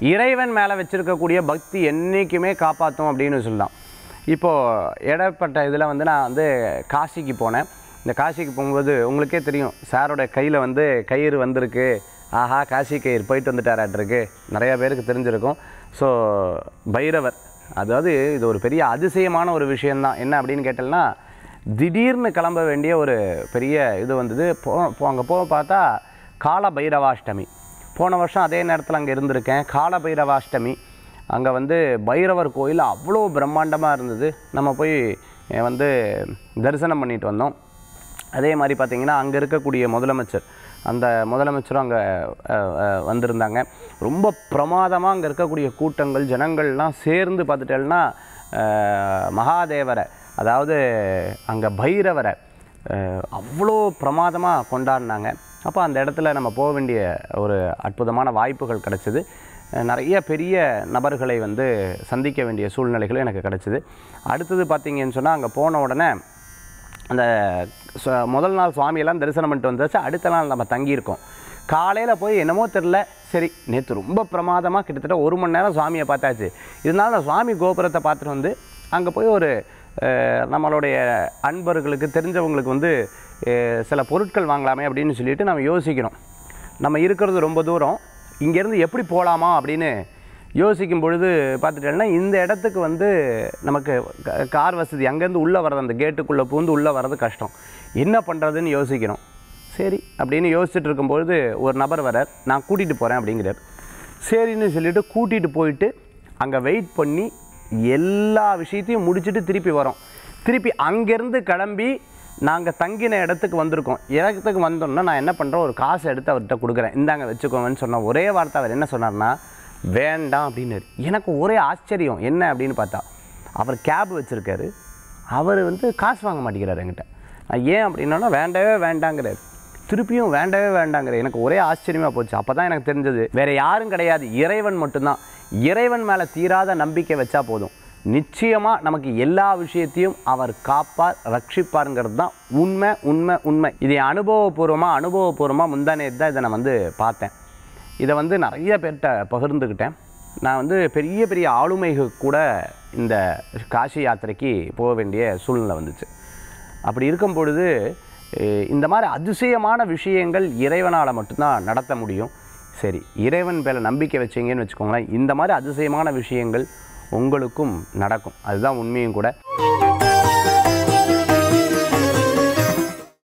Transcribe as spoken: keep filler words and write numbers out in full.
இறைவன் மேலே வச்சுருக்கக்கூடிய பக்தி என்றைக்குமே காப்பாற்றும் அப்படின்னு சொல்லலாம். இப்போது இடப்பட்ட இதில் வந்து நான் வந்து காசிக்கு போனேன். இந்த காசிக்கு போகும்போது உங்களுக்கே தெரியும், சாரோட கையில் வந்து கயிறு வந்திருக்கு. ஆஹா, காசி கயிறு போயிட்டு வந்துட்டாராட்டிருக்கு, நிறையா பேருக்கு தெரிஞ்சிருக்கும். ஸோ பைரவர், அதாவது இது ஒரு பெரிய அதிசயமான ஒரு விஷயந்தான். என்ன அப்படின்னு கேட்டோம்னா, திடீர்னு கிளம்ப வேண்டிய ஒரு பெரிய இது வந்தது. போ அங்கே போக பார்த்தா கால பைரவாஷ்டமி. போன வருஷம் அதே நேரத்தில் அங்கே இருந்திருக்கேன். கால பைரவாஷ்டமி அங்கே வந்து பைரவர் கோயில் அவ்வளோ பிரம்மாண்டமாக இருந்தது. நம்ம போய் வந்து தரிசனம் பண்ணிட்டு வந்தோம். அதே மாதிரி பார்த்திங்கன்னா அங்கே இருக்கக்கூடிய முதலமைச்சர், அந்த முதலமைச்சரும் அங்கே வந்திருந்தாங்க. ரொம்ப பிரமாதமாக அங்கே இருக்கக்கூடிய கூட்டங்கள் ஜனங்கள்லாம் சேர்ந்து பார்த்துட்டேன்னா மகாதேவரை, அதாவது அங்கே பைரவரை அவ்வளோ பிரமாதமாக கொண்டாடினாங்க. அப்போ அந்த இடத்துல நம்ம போக வேண்டிய ஒரு அற்புதமான வாய்ப்புகள் கிடச்சிது. நிறைய பெரிய நபர்களை வந்து சந்திக்க வேண்டிய சூழ்நிலைகளும் எனக்கு கிடச்சிது. அடுத்தது பார்த்திங்கன்னு சொன்னால், அங்கே போன உடனே அந்த முதல் நாள் சுவாமியெல்லாம் தரிசனம் பண்ணிட்டு வந்தாச்சு. அடுத்த நாள் நம்ம தங்கியிருக்கோம். காலையில் போய் என்னமோ தெரில, சரி நேற்று ரொம்ப பிரமாதமாக கிட்டத்தட்ட ஒரு மணி நேரம் சுவாமியை பார்த்தாச்சு. இதனால் நான் சுவாமி கோபுரத்தை பார்த்துட்டு வந்து அங்கே போய் ஒரு நம்மளுடைய அன்பர்களுக்கு தெரிஞ்சவங்களுக்கு வந்து சில பொருட்கள் வாங்கலாமே அப்படின்னு சொல்லிட்டு நம்ம யோசிக்கிறோம். நம்ம இருக்கிறது ரொம்ப தூரம், இங்கேருந்து எப்படி போகலாமா அப்படின்னு யோசிக்கும் பொழுது பார்த்துட்டேன்னா, இந்த இடத்துக்கு வந்து நமக்கு கார் வசதி, அங்கேருந்து உள்ளே வர்றது, அந்த கேட்டுக்குள்ளே பூந்து உள்ளே வர்றது கஷ்டம். என்ன பண்ணுறதுன்னு யோசிக்கிறோம். சரி அப்படின்னு யோசிச்சுட்டு இருக்கும்பொழுது ஒரு நபர் வரார், நான் கூட்டிகிட்டு போகிறேன் அப்படிங்கிறார். சரின்னு சொல்லிவிட்டு கூட்டிகிட்டு போயிட்டு அங்கே வெயிட் பண்ணி எல்லா விஷயத்தையும் முடிச்சுட்டு திருப்பி வரோம். திருப்பி அங்கேருந்து கிளம்பி நாங்கள் தங்கின இடத்துக்கு வந்திருக்கோம். இடத்துக்கு வந்தோம்னா நான் என்ன பண்ணுறேன், ஒரு காசு எடுத்து அவர்கிட்ட கொடுக்குறேன், இந்தாங்க வச்சுக்கோங்கன்னு சொன்ன ஒரே வார்த்தை அவர் என்ன சொன்னார்னா, வேண்டாம் அப்படின்னு. எனக்கு ஒரே ஆச்சரியம், என்ன அப்படின்னு பார்த்தா, அவர் கேப் வச்சுருக்காரு, அவர் வந்து காசு வாங்க மாட்டேங்கிறார் என்கிட்ட. நான் ஏன் அப்படின்னா வேண்டவே வேண்டாங்கிறார், திருப்பியும் வேண்டவே வேண்டாங்கிறார். எனக்கு ஒரே ஆச்சரியமாக போச்சு. அப்போ தான் எனக்கு தெரிஞ்சது, வேறு யாரும் கிடையாது, இறைவன் மட்டும்தான். இறைவன் மேலே தீராத நம்பிக்கை வச்சா போதும், நிச்சயமாக நமக்கு எல்லா விஷயத்தையும் அவர் காப்பார், ரட்சிப்பாருங்கிறது தான் உண்மை உண்மை உண்மை. இதை அனுபவபூர்வமாக அனுபவபூர்வமாக முந்தானே தான் இதை நான் வந்து பார்த்தேன். இதை வந்து நிறைய பேர்கிட்ட பகிர்ந்துக்கிட்டேன். நான் வந்து பெரிய பெரிய ஆளுமைகள் கூட இந்த காசி யாத்திரைக்கு போக வேண்டிய சூழ்நிலை வந்துச்சு. அப்படி இருக்கும் பொழுது இந்த மாதிரி அதிசயமான விஷயங்கள் இறைவனால் மட்டும்தான் நடத்த முடியும். சரி, இறைவன் மேலே நம்பிக்கை வச்சிங்கன்னு வச்சுக்கோங்களேன், இந்த மாதிரி அதிசயமான விஷயங்கள் உங்களுக்கும் நடக்கும். அதுதான் உண்மையும் கூட.